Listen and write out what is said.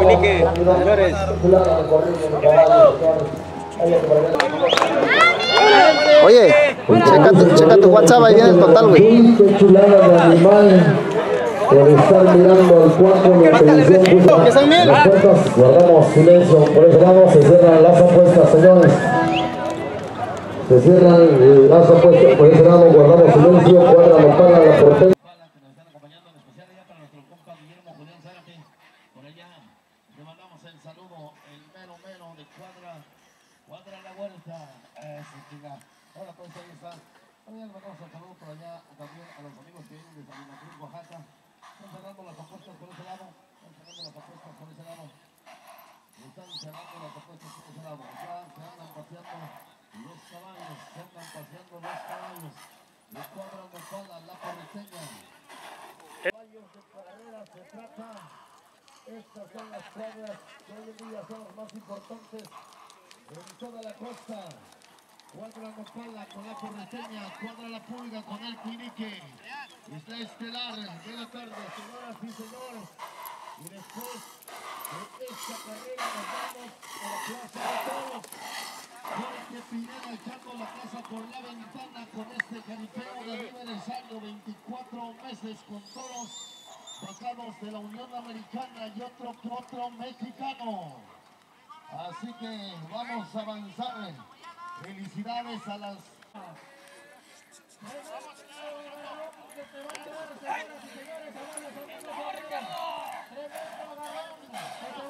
Quinique, señores. Oye, checa tu WhatsApp, ahí viene el total, güey. Qué chulada de animal. Por estar mirando al cuarto de atención. Las puertas, guardamos silencio. Por eso vamos, se cierran las apuestas, señores. Se cierran las apuestas, por ese lado guardamos silencio. Cuadra local a la portería. Cuadra la vuelta, ahora pues ahí está. También mandamos el saludo por allá también a los amigos que vienen de Salina Cruz, Oaxaca. Están cerrando las apuestas por ese lado. Están cerrando las apuestas por ese lado. Están cerrando las apuestas por ese lado. Ya se andan paseando los caballos. Se andan paseando los caballos. De cuadra local a la porteña. Caballos de carrera se trata. Estas son las cuadras que hoy en día son las más importantes en toda la costa. Cuadra Nopala con la porteña, cuadra la Pulga con el Quinique. Es la estelar de la tarde, señoras y señores. Y después de esta carrera nos vamos a la Plaza de Toros. Jorge Pineda echando la casa por la ventana con este caripeo de aniversario, 24 meses con toros sacados de la Unión Americana y otro mexicano. Así que vamos a avanzar. Felicidades a las... Tremendo agarrón.